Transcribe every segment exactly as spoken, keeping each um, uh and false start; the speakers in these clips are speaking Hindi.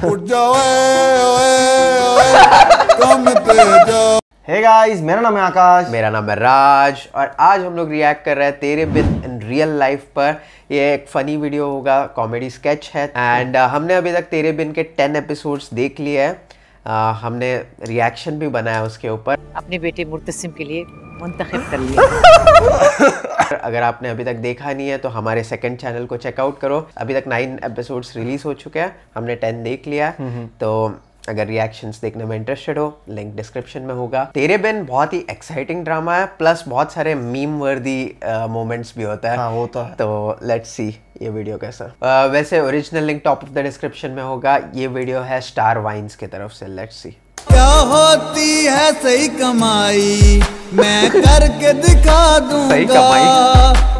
हे गाइस, मेरा नाम है आकाश। मेरा नाम है राज और आज हम लोग रिएक्ट कर रहे हैं तेरे बिन इन रियल लाइफ पर। ये एक फनी वीडियो होगा, कॉमेडी स्केच है एंड uh, हमने अभी तक तेरे बिन के टेन एपिसोड्स देख लिए हैं। uh, हमने रिएक्शन भी बनाया उसके ऊपर। अपने बेटे मुर्तसिम के लिए मुंतखब कर लिया। अगर आपने अभी तक देखा नहीं है तो हमारे सेकंड चैनल को चेकआउट करो। अभी तक नाइन एपिसोड्स रिलीज हो चुके हैं, हमने टेन देख लिया है। तो अगर रिएक्शंस देखने में इंटरेस्टेड हो, लिंक डिस्क्रिप्शन में होगा। तेरे बिन बहुत ही एक्साइटिंग ड्रामा है, प्लस बहुत सारे मीम वर्दी मोमेंट्स भी होता है। हाँ, वो तो है। तो लेट्स सी ये वीडियो कैसा। uh, वैसे original link top of the description में होगा। ये वीडियो है स्टार वाइन्स की तरफ से। Let's see. क्या होती है सही कमाई, मैं करके दिखा दूंगा। सही कमाई।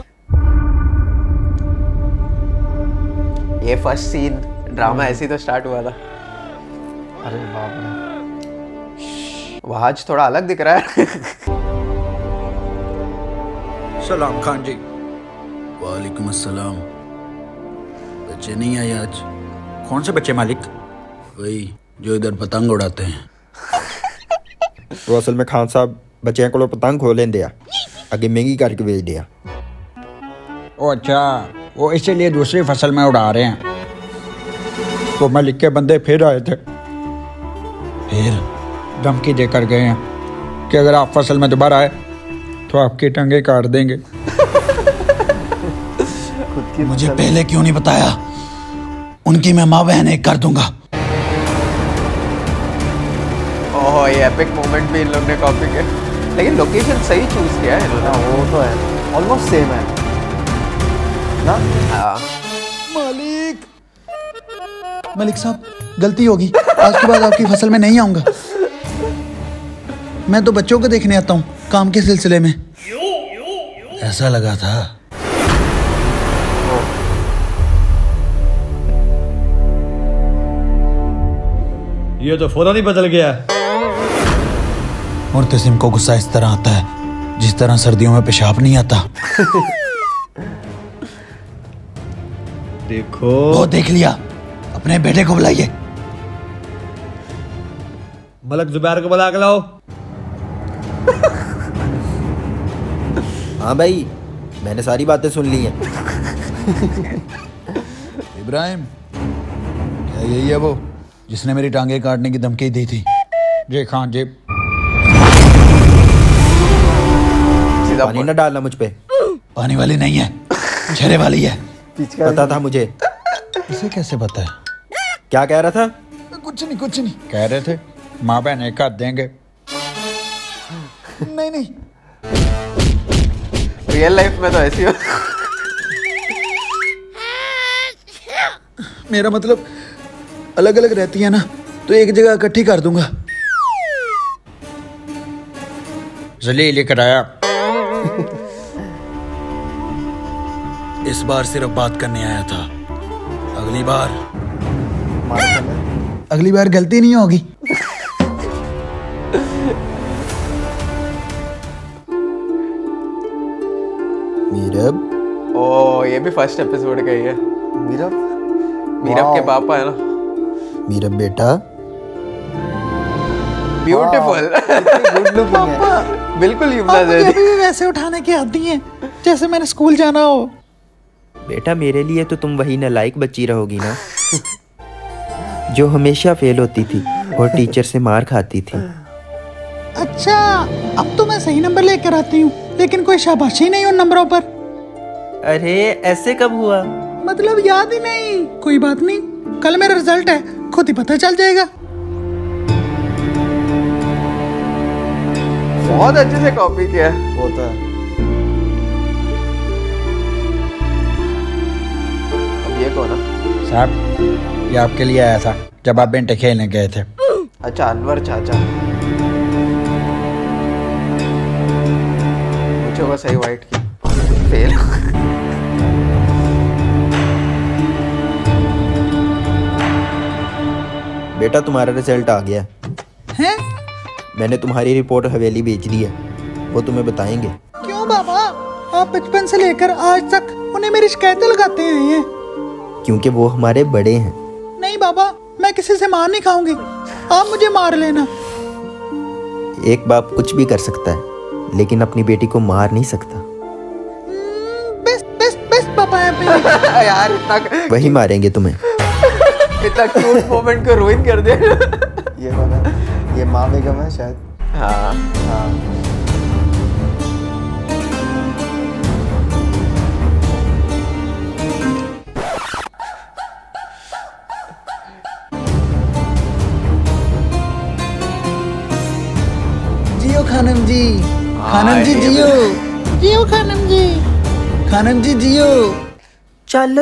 ये फर्स्ट सीन ड्रामा ऐसे ही तो स्टार्ट हुआ था। अरे बाप रे, वह आज थोड़ा अलग दिख रहा है। सलाम खान जी। वालेकुम अस्सलाम। बच्चे नहीं आए आज? कौन से बच्चे मालिक? वही जो इधर पतंग उड़ाते हैं। वो असल में खान साहब बच्चों को पतंग खो लेंदे आ, आगे महंगी करके बेच दिया। ओ अच्छा, वो इसीलिए दूसरी फसल में उड़ा रहे हैं। तो मलिक के बंदे फिर आए थे, फिर धमकी देकर गए हैं कि अगर आप फसल में दोबारा आए तो आपकी टंगे काट देंगे। मुझे पहले क्यों नहीं बताया? उनकी मैं माँ बहन एक कर दूंगा। ओह, ये एपिक मोमेंट भी इन लोग ने कॉपी किया, लेकिन लोकेशन सही चूज किया है इन्होंने। हाँ, वो तो है, ऑलमोस्ट सेम है ना। हाँ। मालिक मलिक साहब, गलती होगी, आज के बाद आपकी फसल में नहीं आऊंगा। मैं तो बच्चों को देखने आता हूँ काम के सिलसिले में। ऐसा लगा था। ये तो फौरन ही बदल गया। मुर्तसिम को गुस्सा इस तरह आता है जिस तरह सर्दियों में पेशाब नहीं आता। देखो, वो देख लिया। अपने बेटे को बुलाइए। मलक जुबैर को बुला के लाओ। हाँ भाई, मैंने सारी बातें सुन ली हैं। इब्राहिम, क्या यही है वो जिसने मेरी टांगे काटने की धमकी दी थी? जी खान जी। पानी न डालना मुझ पे। पानी वाली नहीं है, छेरे वाली है। पता था मुझे। इसे कैसे पता है? क्या कह रहा था? कुछ नहीं कुछ नहीं कह रहे थे माँ बहन एक हाथ देंगे। नहीं नहीं, रियल लाइफ में तो ऐसी हो। मेरा मतलब अलग अलग रहती है ना, तो एक जगह इकट्ठी कर दूंगा। जली लेकर आया। इस बार सिर्फ बात करने आया था, अगली बार अगली बार गलती नहीं होगी। मीरब। ओ, ये भी फर्स्ट एपिसोड का ही है। मीरब मीरब के पापा है ना। मीरब बेटा, ब्यूटीफुल, गुड लुकिंग है। बिल्कुल युवना आप मुझे जैसी। भी वैसे उठाने की आती हैं जैसे मैंने स्कूल जाना हो। बेटा मेरे लिए तो तुम वही नालायक बच्ची रहोगी ना, जो हमेशा फेल होती थी और टीचर से मार खाती थी। अच्छा, अब तो मैं सही नंबर लेकर आती हूँ, लेकिन कोई शाबाशी नहीं उन नंबरों पर। अरे ऐसे कब हुआ? मतलब याद ही नहीं। कोई बात नहीं, कल मेरा रिजल्ट है, खुद ही पता चल जाएगा। बहुत अच्छे से कॉपी किया है। वो तो है। अब ये कौन है? साहब, ये आपके लिए आया था जब आप बेंटे खेलने गए थे। अच्छा, अनवर चाचा। मुझे होगा सही वाइट की। फेल। बेटा तुम्हारा रिजल्ट आ गया हैं? मैंने तुम्हारी रिपोर्ट हवेली भेज दी है, वो तुम्हें बताएंगे। क्यों बाबा, आप बचपन से लेकर आज तक उन्हें मेरी शिकायतें लगाते आए हैं। क्योंकि वो हमारे बड़े हैं। नहीं बाबा, मैं किसी से मार नहीं खाऊंगी, आप मुझे मार लेना। एक बाप कुछ भी कर सकता है लेकिन अपनी बेटी को मार नहीं सकता। बेस्ट बेस्ट बेस्ट पापा है मेरे। यार इतना वही मारेंगे तुम्हें। इतना क्यूट मोमेंट को रुइन कर दिया। ये वाला ये माँ बेगम है शायद। हाँ हाँ जियो खानम जी, खानम जी जियो, जियो खानम जी, खानम जी जियो। चलो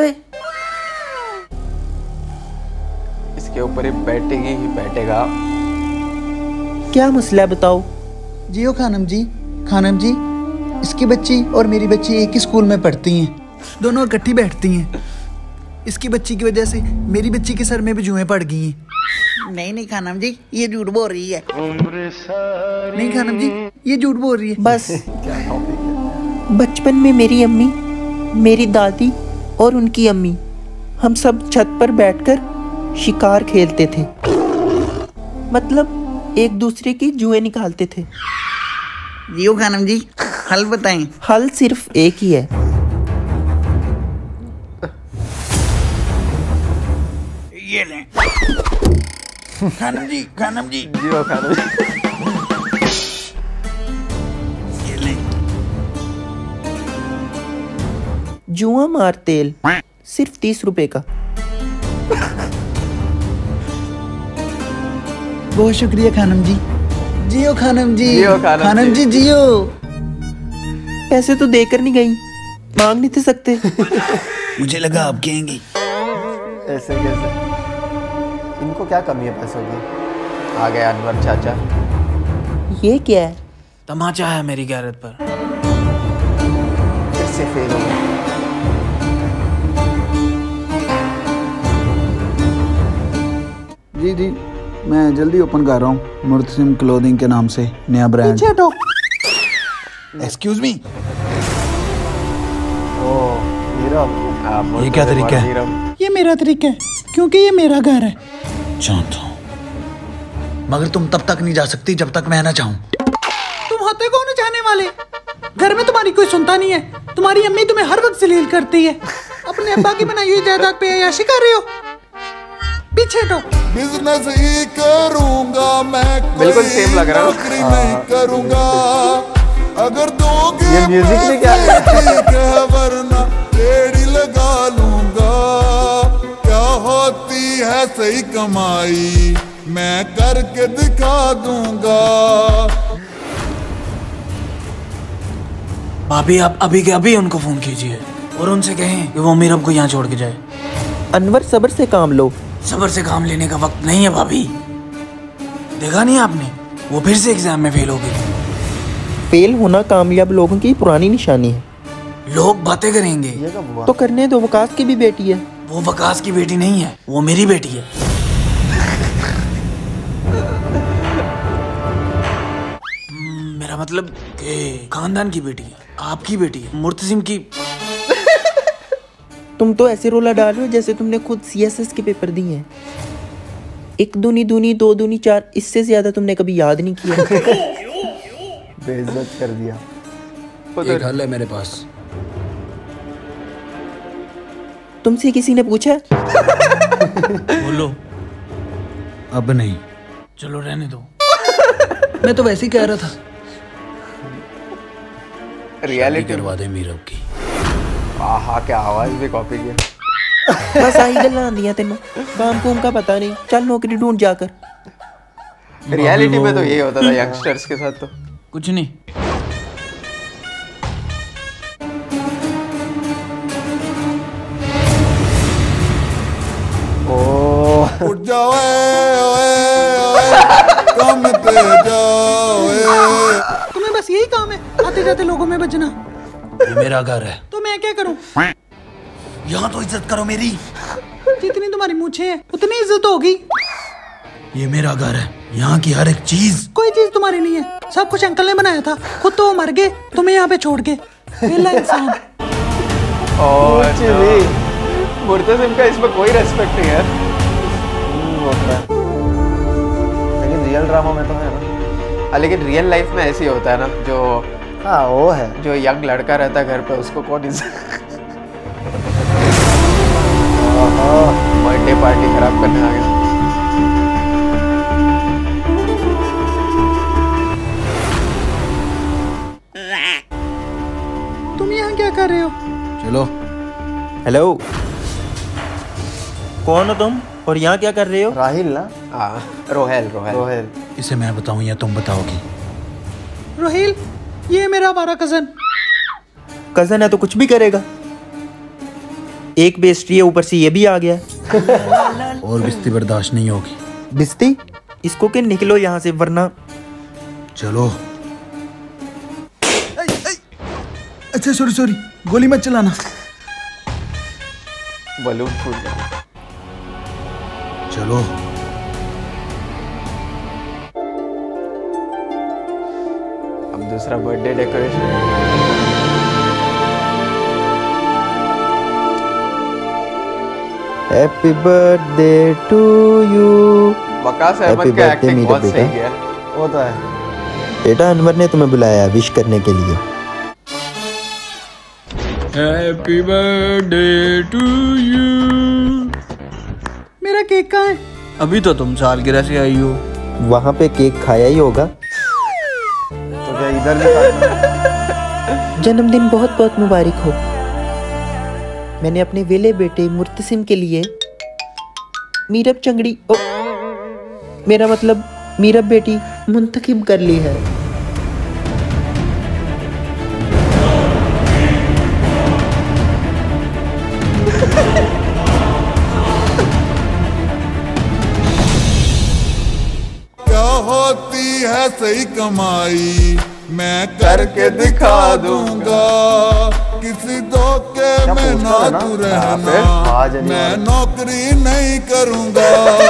इसके ऊपर ही बैठेगी ही बैठेगा। क्या मसला है बताओ। जियो खानम जी, खानम जी, इसकी बच्ची और मेरी बच्ची एक ही स्कूल में पढ़ती हैं, दोनों इकट्ठी बैठती हैं। इसकी बच्ची की वजह से मेरी बच्ची के सर में भी जुएं पड़ गई हैं। नहीं नहीं खानम जी, ये झूठ बोल रही है। नहीं खानम जी, ये झूठ बोल रही है। बस बचपन में मेरी अम्मी, मेरी दादी और उनकी अम्मी हम सब छत पर बैठकर शिकार खेलते थे, मतलब एक दूसरे की जुएं निकालते थे। जियो खानम जी, हल बताएं। हल सिर्फ एक ही है। ये लें खानम जी, खानम जी, जियो खानम जी। ये लें। जुआ मार तेल सिर्फ तीस रुपए का। बहुत शुक्रिया खानम जी। जियो खानम जी, जियो खानम खानम जी जियो। पैसे तो देकर नहीं गई, मांग नहीं थे सकते। मुझे लगा आप कहेंगी। ऐसे कैसे? इनको क्या कमी है पैसों की? आ गया अनवर चाचा। ये क्या है? तमाचा है मेरी गैरत पर। फिर से फेल हो गया। जी जी, मैं जल्दी ओपन कर रहा हूँ मुर्तसिम क्लोथिंग के नाम से नया ब्रांड। एक्सक्यूज मी, ओ मेरा ये क्या तरीका है? ये मेरा तरीका है क्योंकि ये मेरा घर है। जानता हूँ, मगर तुम तब तक नहीं जा सकती जब तक मैं ना चाहूँ। तुम होते कौन है चाहने वाले? घर में तुम्हारी कोई सुनता नहीं है। तुम्हारी अम्मी तुम्हें हर वक्त जलील करती है। अपने अब्बा की बनाई हुई जायदाद पे अय्याशी कर रहे हो। पीछे हटो। बिजनेस ही करूंगा मैं, बिल्कुल सेम लग रहा है। नौकरी नहीं करूंगा। अगर दोगे ये म्यूजिक में क्या है? ठीक है, वरना रेडी लगा लूंगा। क्या होती है सही कमाई, मैं करके दिखा दूंगा। भाभी आप अभी के अभी उनको फोन कीजिए और उनसे कहें कि वो मीरम को यहाँ छोड़ के जाए। अनवर सब्र से काम लो। सबर से काम लेने का वक्त नहीं है भाभी। देखा नहीं आपने, वो फिर से एग्जाम में फेल हो गई। फेल होना कामयाब लोगों की पुरानी निशानी है। लोग बातें करेंगे ये कब हुआ? तो करने दो, वकास की भी बेटी है। वो वकास की बेटी नहीं है, वो मेरी बेटी है। हम्म, मेरा मतलब कि खानदान की बेटी है, आपकी बेटी है, मुर्तसिम की। तुम तो ऐसे रोला डाल रहे हो जैसे तुमने खुद सीएसएस के पेपर दिए हैं। एक दूनी दूनी दो दूनी चार, इससे ज्यादा तुमने कभी याद नहीं किया। बेइज्जत कर दिया। एक हल है मेरे पास। तुमसे किसी ने पूछा? बोलो। अब नहीं, चलो रहने दो। मैं तो वैसे ही कह रहा था। रियलिटी करवा दे मीरब की। आहा, क्या आवाज भी कॉपी किया। बस आई गल्लां आंदियां तेनों, काम कूम का पता नहीं। चल नौकरी ढूंढ जाकर। रियलिटी में तो यही होता था यंगस्टर्स के साथ। तो कुछ नहीं। ओ उठ जाओ ए, ओए, ओए, काम पे जाओ ए। तुम्हें बस यही काम है, आते जाते लोगों में बजना। ये मेरा घर है तो मैं क्या करूं? यहाँ तो इज्जत करो मेरी। जितनी तुम्हारी मूछें हैं उतनी इज्जत होगी। ये मेरा घर है, यहाँ की हर एक चीज। कोई चीज तुम्हारी नहीं है, सब कुछ अंकल ने बनाया था। खुद तो वो मर गए, तुम्हें यहाँ पे छोड़ के। वेला इंसान। मुर्तसिम का इसमें कोई रेस्पेक्ट नहीं है। होता है, लेकिन रियल ड्रामा में तो है ना। हाँ, लेकिन रियल लाइफ में ऐसे ही होता है ना, जो हाँ वो है, जो यंग लड़का रहता है घर पे उसको कौन इज्जत बर्थडे पार्टी खराब करने आ गया। तुम यहाँ क्या कर रहे हो? चलो। हेलो, कौन हो तुम और यहाँ क्या कर रहे हो? राहिल ना? हाँ, रोहेल रोहेल रोहेल। इसे मैं बताऊं या तुम बताओगी? रोहिल, ये मेरा हमारा कजन। कजन है तो कुछ भी करेगा। एक बेस्टी है, ऊपर से ये भी आ गया। और बिस्ती बर्दाश्त नहीं होगी। बिस्ती? इसको के निकलो यहाँ से वरना। चलो। अच्छा सॉरी सॉरी, गोली मत चलाना। बलून फूट गया। चलो। अब दूसरा birthday decoration. Happy birthday to you. Waqas Ahmed का एक्टिंग बहुत सही है। वो तो है। बेटा, अनवर ने तुम्हें बुलाया विश करने के लिए। Happy birthday to you. मेरा केक कहाँ है? अभी तो तुम सालगिरह से आई हो। वहाँ पे केक खाया ही होगा। तो क्या इधर नहीं काटना? जन्मदिन बहुत बहुत मुबारक हो। मैंने अपने वेले बेटे मुर्तसिम के लिए मीरब चंगड़ी ओ, मेरा मतलब मीरब बेटी मुंतखब कर ली है। क्या होती है सही कमाई, मैं करके दिखा दूंगा। किसी धोखे में ना तू रहना, मैं नौकरी नहीं करूंगा।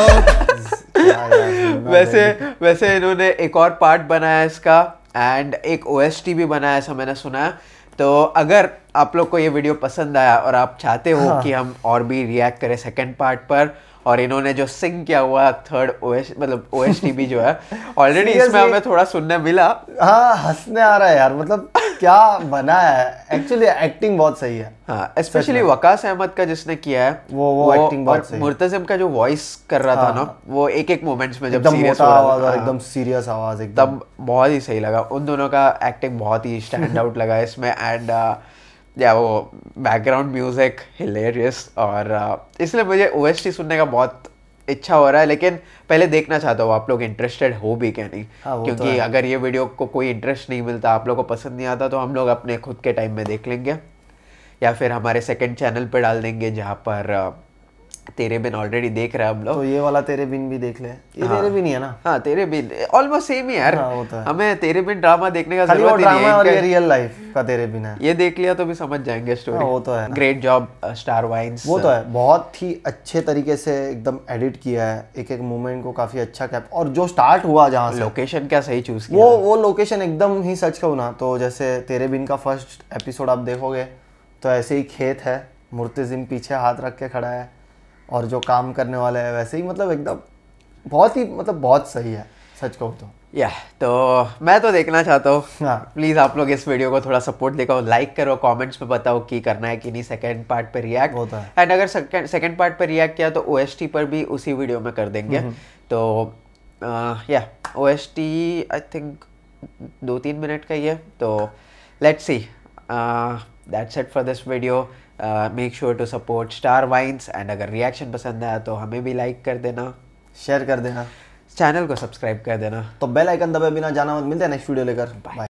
वैसे वैसे इन्होंने एक और पार्ट बनाया है इसका, एंड एक ओएसटी भी बनाया, ऐसा मैंने सुना है। तो अगर आप लोग को ये वीडियो पसंद आया और आप चाहते हो हाँ। कि हम और भी रिएक्ट करें सेकंड पार्ट पर, और इन्होंने जो सिंग किया हुआ थर्ड ओएस मतलब ओएसटी भी जो है ऑलरेडी इसमें हमें थोड़ा सुनने मिला। हाँ, हंसने आ रहा है यार, मतलब क्या बना है। एक्चुअली एक्टिंग बहुत सही है। हाँ, स्पेशली वकास अहमद का जिसने किया है वो वो, वो एक्टिंग बहुत सही है। मुर्तसिम का जो वॉइस कर रहा हाँ, था ना, वो एक एक मोमेंट्स में जब सीरियस आवाज और एकदम सीरियस आवाज एकदम, तब बहुत ही सही लगा। उन दोनों का एक्टिंग बहुत ही स्टैंड आउट लगा इसमें। एंड या वो बैकग्राउंड म्यूजिक हिलेरियस, और uh, इसलिए मुझे ओएसटी सुनने का बहुत इच्छा हो रहा है। लेकिन पहले देखना चाहता हूँ आप लोग इंटरेस्टेड हो भी क्या नहीं। हाँ, क्योंकि तो अगर ये वीडियो को कोई इंटरेस्ट नहीं मिलता, आप लोग को पसंद नहीं आता, तो हम लोग अपने खुद के टाइम में देख लेंगे, या फिर हमारे सेकंड चैनल पर डाल देंगे, जहाँ पर uh, तेरे बिन ऑलरेडी देख रहे हैं हम लोग। तो ये वाला तेरे बिन भी देख ले। ये हाँ, तेरे बिन ही है ना? हाँ, तेरे बिन ऑलमोस्ट सेम ही यार। हाँ, होता है। हमें तेरे बिन ड्रामा देखने का जरूरत ही नहीं है। और ये रियल लाइफ का तेरे बिन है। ये देख लिया तो भी समझ जाएंगे स्टोरी। हाँ, वो तो है। Great job Star Vines. वो तो है, बहुत ही अच्छे तरीके से एकदम एडिट किया है, एक एक मोमेंट को काफी अच्छा कैप। और जो स्टार्ट हुआ जहाँ से, लोकेशन क्या सही चूज किया, वो वो लोकेशन एकदम ही सच कहूँ ना, तो जैसे तेरे बिन का फर्स्ट एपिसोड आप देखोगे तो ऐसे ही खेत है, मुर्तजिम पीछे हाथ रख के खड़ा है, और जो काम करने वाले हैं वैसे ही, मतलब एकदम बहुत ही मतलब बहुत सही है सच कहूँ तो। या तो मैं तो देखना चाहता हूँ। हाँ। प्लीज़ आप लोग इस वीडियो को थोड़ा सपोर्ट दिखाओ, लाइक करो, कमेंट्स में बताओ कि करना है कि नहीं सेकंड पार्ट पे रिएक्ट होता है। एंड अगर सेकंड सेकंड पार्ट पे रिएक्ट किया तो ओएसटी पर भी उसी वीडियो में कर देंगे। तो या ओएसटी आई थिंक दो तीन मिनट का ही है। तो let's see, that's it for this video. Make sure to support Star Vines, and अगर रिएक्शन पसंद आया तो हमें भी लाइक कर देना, शेयर कर देना, चैनल को सब्सक्राइब कर देना। तो बेल आइकन दबाए बिना जाना मत। मिलते हैं नेक्स्ट वीडियो लेकर। बाय।